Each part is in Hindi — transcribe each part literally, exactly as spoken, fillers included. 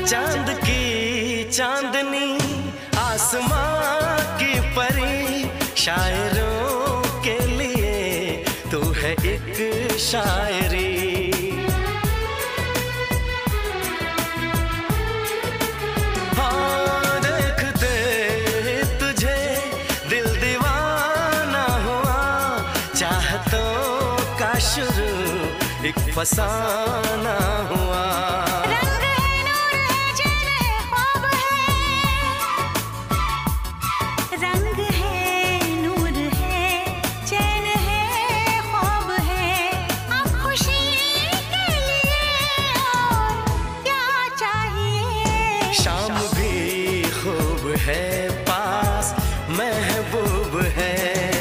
चांद की चांदनी, आसमां की परी, शायरों के लिए तू है एक शायरी। हाँ देखते तुझे दिल दीवाना हुआ, चाहतों का शुरू एक फसाना हुआ। शाम भी खूब है, पास महबूब है।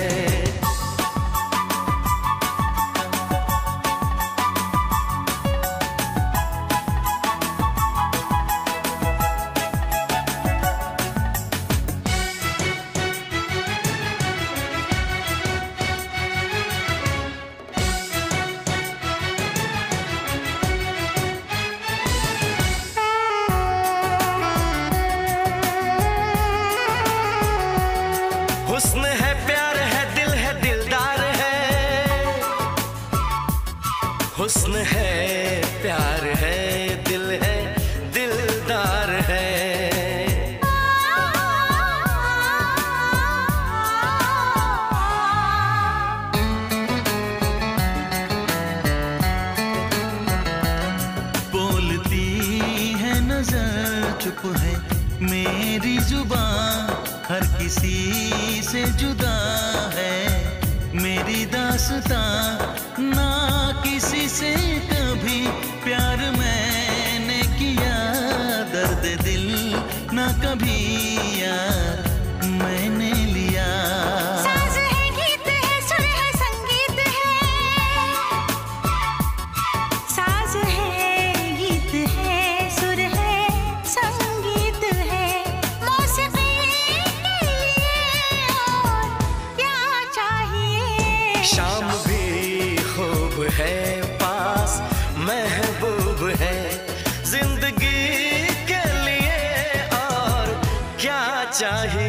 हुस्न है, प्यार है, दिल है, दिलदार है। हुस्न है, प्यार है, दिल है, दिलदार है। बोलती है नजर, चुप है मेरी जुबान, हर किसी से जुदा है मेरी दास्तां। ना किसी से कभी प्यार मैंने किया, दर्द दिल ना कभी यार मैंने लिया। साज है, गीत है, सुर है, संगीत है। साज है, गीत है, सुर है, संगीत है। मौसीकी के लिए और क्या चाहिए। शाम भी खूब है, पास महबूब है। जिंदगी के लिए और क्या चाहिए।